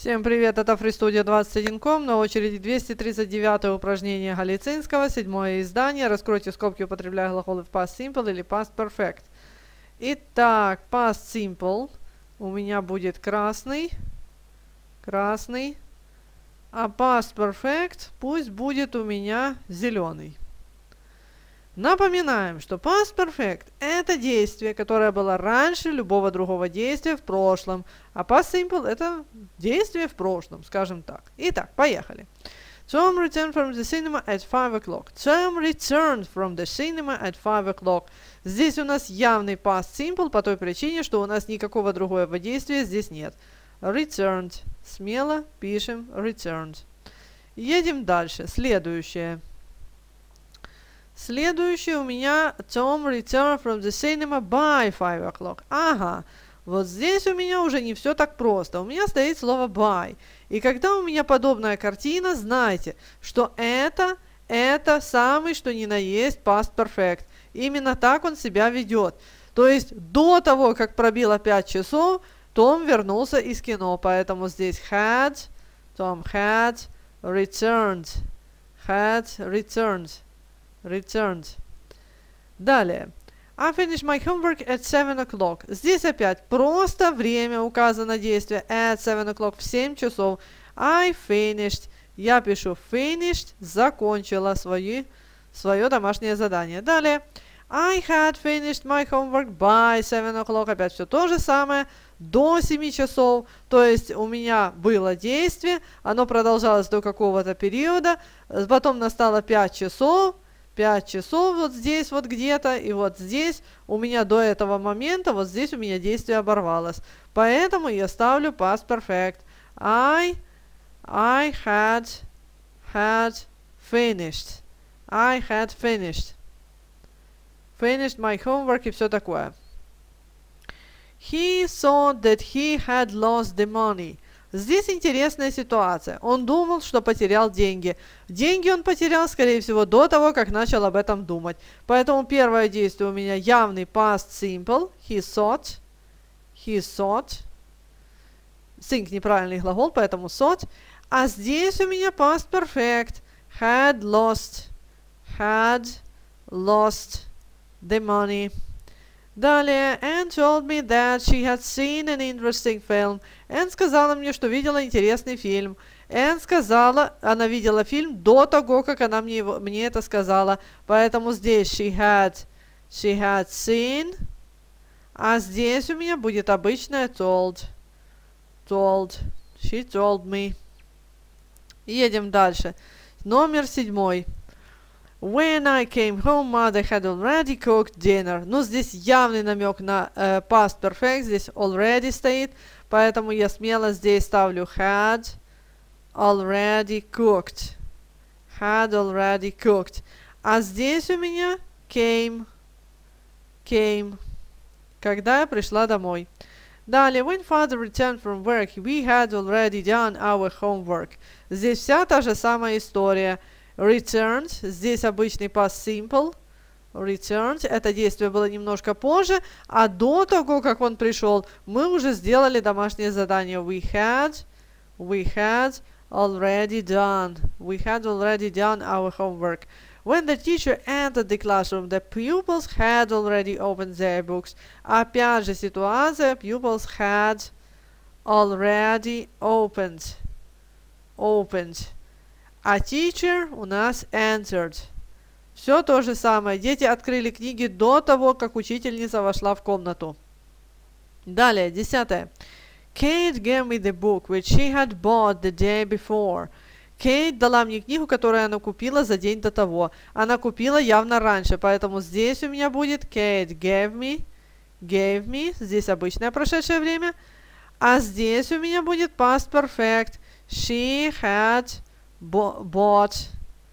Всем привет, это FreeStudio 21.com, на очереди 239 упражнение Галицинского, 7-е издание. Раскройте скобки, употребляя глаголы в Past Simple или Past Perfect. Итак, Past Simple у меня будет красный, а Past Perfect пусть будет у меня зеленый. Напоминаем, что Past Perfect – это действие, которое было раньше любого другого действия в прошлом, а Past Simple – это действие в прошлом, скажем так. Итак, поехали. Tom returned from the cinema at 5 o'clock. Tom returned from the cinema at 5 o'clock. Здесь у нас явный Past Simple по той причине, что у нас никакого другого действия здесь нет. Returned. Смело пишем returned. Едем дальше. Следующее у меня Tom returned from the cinema by 5 o'clock. Ага, вот здесь у меня уже не все так просто. У меня стоит слово by. И когда у меня подобная картина, знайте, что это самый, что ни на есть, past perfect. Именно так он себя ведет. То есть до того, как пробило 5 часов, Том вернулся из кино. Поэтому здесь had, Tom had returned. Had returned. Далее. I finished my homework at 7 o'clock. Здесь опять просто время указано действие. At 7 o'clock, в 7 часов. I finished. Я пишу finished, закончила свое домашнее задание. Далее. I had finished my homework by 7 o'clock. Опять все то же самое. До 7 часов. То есть у меня было действие. Оно продолжалось до какого-то периода. Потом настало 5 часов. 5 часов вот здесь вот где-то, и вот здесь у меня до этого момента, вот здесь у меня действие оборвалось. Поэтому я ставлю past perfect. I had finished. I had finished. Finished my homework и все такое. He thought that he had lost the money. Здесь интересная ситуация. Он думал, что потерял деньги. Деньги он потерял, скорее всего, до того, как начал об этом думать. Поэтому первое действие у меня явный past simple. He thought. Think неправильный глагол, поэтому thought. А здесь у меня past perfect. Had lost the money. Далее, Anne told me that she had seen an interesting film. Энн сказала мне, что видела интересный фильм. Энн сказала, она видела фильм до того, как она мне это сказала. Поэтому здесь she had seen. А здесь у меня будет обычное told. She told me. Едем дальше. Номер 7. When I came home, mother had already cooked dinner. Ну, здесь явный намек на past perfect. Здесь already стоит. Поэтому я смело здесь ставлю had already cooked. А здесь у меня came. Когда я пришла домой. Далее, when father returned from work, we had already done our homework. Здесь вся та же самая история. Returned, здесь обычный past simple. Returned, это действие было немножко позже, а до того, как он пришел, мы уже сделали домашнее задание. We had already done our homework. When the teacher entered the classroom, the pupils had already opened their books. Опять же ситуация, pupils had already opened. А teacher у нас entered. Все то же самое. Дети открыли книги до того, как учительница вошла в комнату. Далее, 10. Kate gave me the book which she had bought the day before. Кейт дала мне книгу, которую она купила за день до того. Она купила явно раньше, поэтому здесь у меня будет Kate gave me. Здесь обычное прошедшее время. А здесь у меня будет past perfect. She had bought.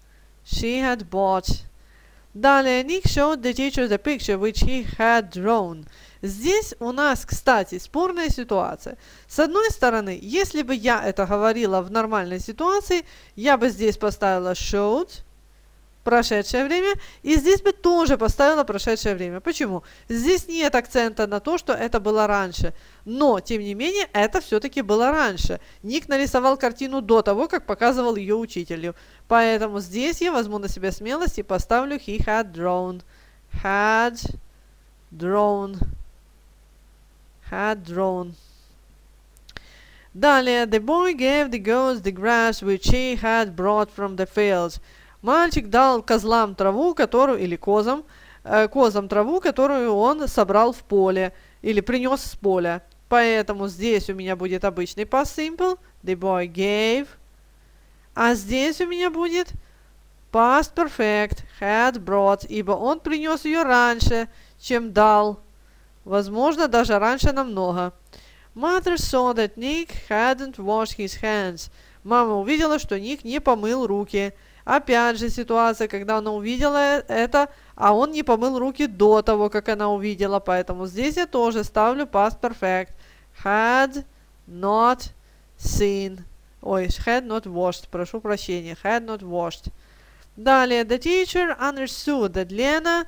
Далее, Nick showed the teacher the picture which he had drawn. Здесь у нас, кстати, спорная ситуация. С одной стороны, если бы я это говорила в нормальной ситуации, я бы здесь поставила showed прошедшее время, и здесь бы тоже поставила прошедшее время. Почему? Здесь нет акцента на то, что это было раньше, но, тем не менее, это все-таки было раньше. Ник нарисовал картину до того, как показывал ее учителю, поэтому здесь я возьму на себя смелость и поставлю he had drawn. Had drawn. Had drawn. Далее, the boy gave the goats the grass which he had brought from the fields. Мальчик дал козлам траву, которую, или козам траву, которую он собрал в поле, или принес с поля. Поэтому здесь у меня будет обычный past simple, the boy gave, а здесь у меня будет past perfect, had brought, ибо он принес ее раньше, чем дал, возможно, даже раньше намного. Mother saw that Nick hadn't washed his hands. Мама увидела, что Ник не помыл руки. Опять же ситуация, когда она увидела это, а он не помыл руки до того, как она увидела. Поэтому здесь я тоже ставлю past perfect. Had not seen. Ой, had not washed. Прошу прощения. Had not washed. Далее, the teacher understood that Lena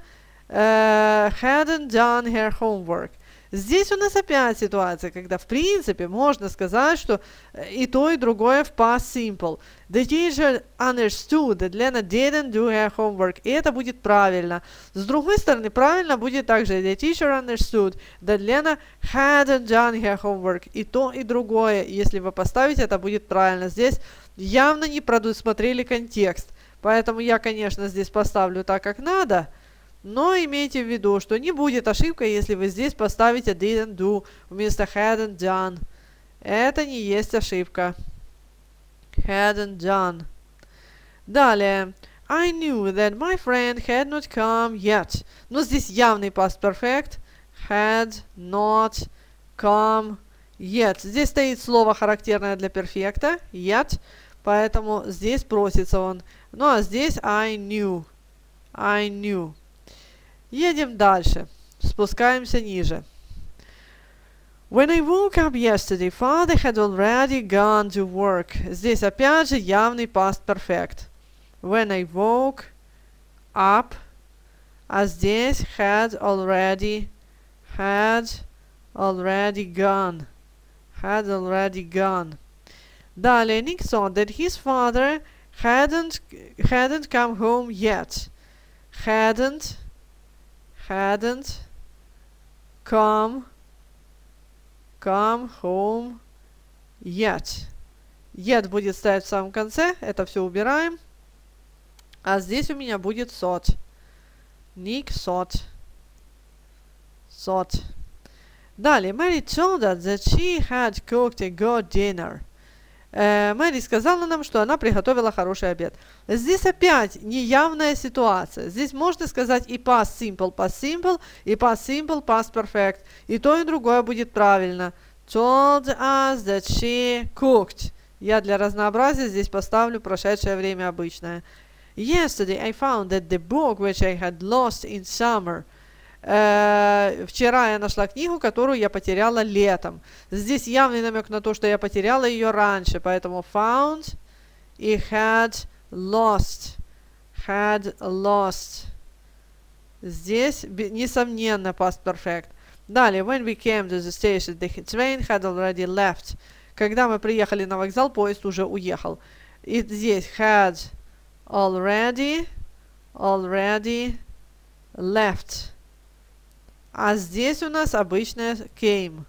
hadn't done her homework. Здесь у нас опять ситуация, когда в принципе можно сказать, что и то, и другое в past simple. The teacher understood that Lena didn't do her homework. И это будет правильно. С другой стороны, правильно будет также the teacher understood that Lena hadn't done her homework. И то, и другое. Если вы поставите, это будет правильно. Здесь явно не предусмотрели контекст. Поэтому я, конечно, здесь поставлю так, как надо. Но имейте в виду, что не будет ошибкой, если вы здесь поставите didn't do вместо hadn't done. Это не есть ошибка. Hadn't done. Далее. I knew that my friend had not come yet. Но здесь явный past perfect. Had not come yet. Здесь стоит слово, характерное для перфекта. Yet. Поэтому здесь просится он. Ну а здесь I knew. I knew. Едем дальше. Спускаемся ниже. When I woke up yesterday, father had already gone to work. Здесь опять же явный past perfect. When I woke up, а здесь had already gone. Had already gone. Далее, Nick saw that his father hadn't come home yet. Hadn't come home yet. Yet будет стоять в самом конце. Это все убираем. А здесь у меня будет thought. Nick thought. Далее. Mary told us that she had cooked a good dinner. Мэри сказала нам, что она приготовила хороший обед. Здесь опять неявная ситуация. Здесь можно сказать и past simple, и past simple, past perfect. И то, и другое будет правильно. Told us that she cooked. Я для разнообразия здесь поставлю прошедшее время обычное. Yesterday I found that the book which I had lost in summer. Вчера я нашла книгу, которую я потеряла летом. Здесь явный намек на то, что я потеряла ее раньше, поэтому found и had lost. Здесь, несомненно, past perfect. Далее, when we came to the station, the train had already left. Когда мы приехали на вокзал, поезд уже уехал. И здесь had already left. А здесь у нас обычная came.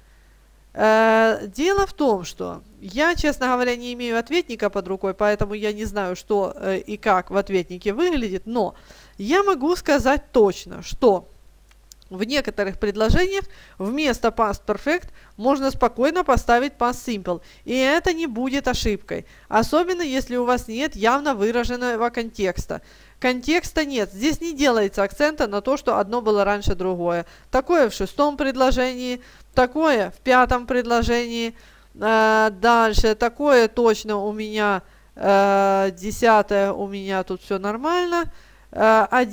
Дело в том, что я, честно говоря, не имею ответника под рукой, поэтому я не знаю, что и как в ответнике выглядит, но я могу сказать точно, что в некоторых предложениях вместо past perfect можно спокойно поставить past simple, и это не будет ошибкой, особенно если у вас нет явно выраженного контекста. Контекста нет, здесь не делается акцента на то, что одно было раньше другое. Такое в 6-м предложении, такое в 5-м предложении, дальше такое точно у меня, 10-е у меня тут все нормально,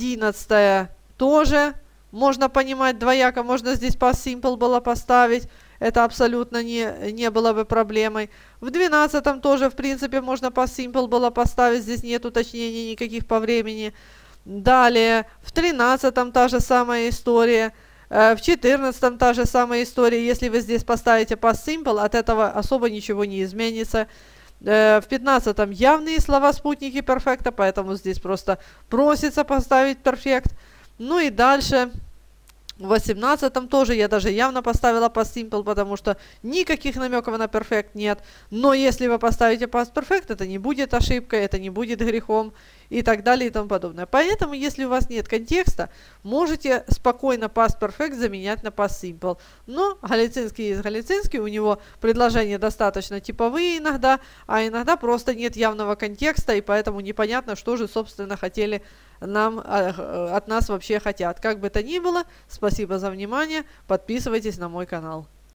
11-е тоже можно понимать двояко, можно здесь past simple было поставить. это абсолютно не было бы проблемой. В 12 тоже, в принципе, можно past simple было поставить, здесь нет уточнений никаких по времени. Далее, в 13 та же самая история. В 14 та же самая история. Если вы здесь поставите past simple, от этого особо ничего не изменится. В 15 явные слова спутники перфекта, поэтому здесь просто просится поставить перфект. Ну и дальше, в 18 тоже я даже явно поставила past simple, потому что никаких намеков на перфект нет. Но если вы поставите past perfect, это не будет ошибкой, это не будет грехом и так далее и тому подобное. Поэтому, если у вас нет контекста, можете спокойно past perfect заменять на past simple. Но галицинский есть галицинский, у него предложения достаточно типовые иногда, а иногда просто нет явного контекста, и поэтому непонятно, что же, собственно, хотели от нас вообще хотят. Как бы то ни было, спасибо за внимание, подписывайтесь на мой канал.